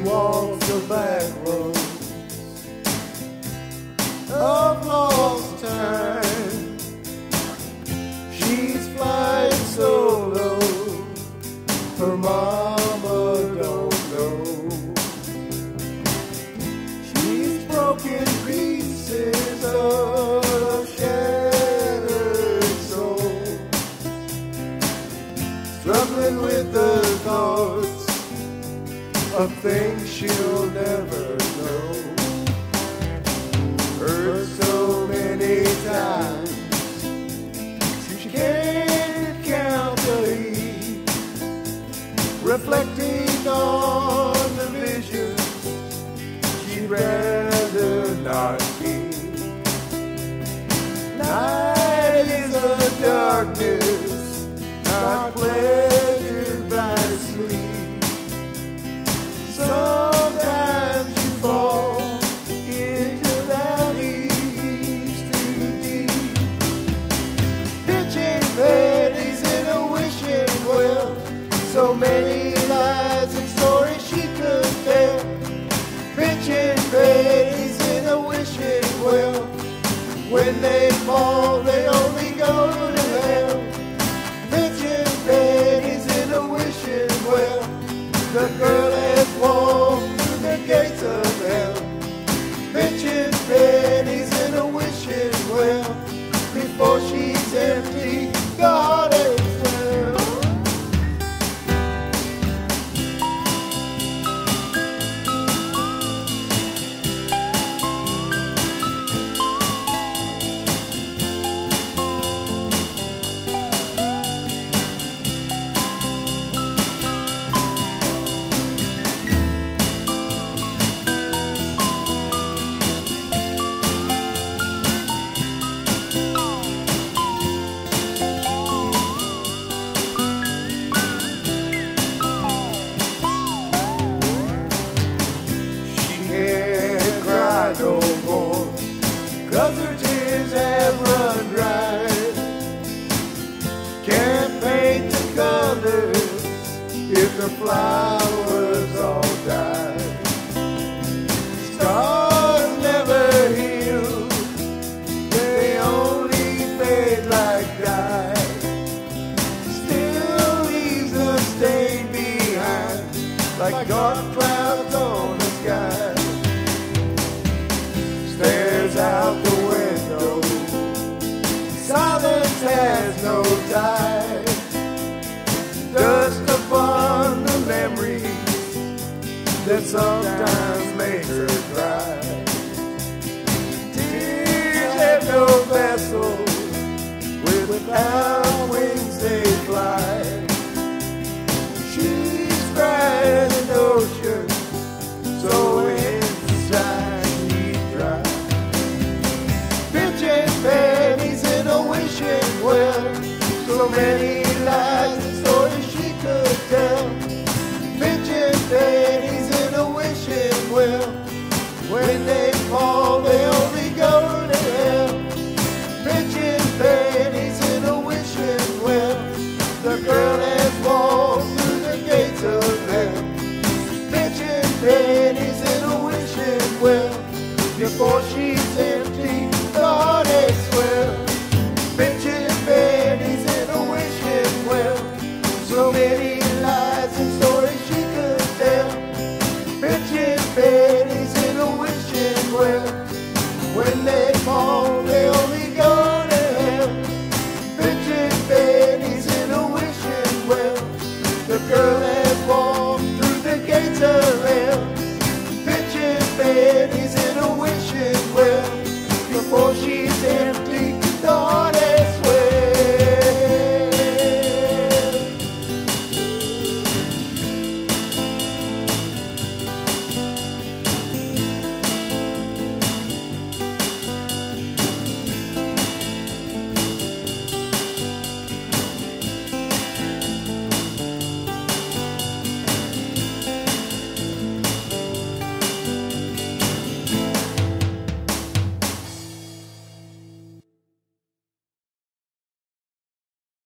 walks the back roads of lost time. She's flying solo, her mama don't know. She's broken pieces of shattered soul, struggling with the thoughts of things she'll never know. Hurt so many times she can't count the heat, reflecting on the vision she'd rather not keep. Night is a darkness not pleasured by sleep. Sometimes you fall into valleys too deep, pitching pennies in a wishing well. So many lies and stories she could tell, pitching pennies in a wishing well. When they fall, they only go to hell. Pitching pennies in a wishing well. The girl has walked through the gates of hell, pitching pennies in a wishing well. Before she's empty, God as well. No more, 'cause her tears have run dry. Can't paint the colors if the flowers all die. Scars never heal, they only fade like dye. Still leaves a stain behind, like dark clouds on the sky. Stares out the window, silence has no tide. Dust upon the memories that sometimes make her cry. Tears have no vessel without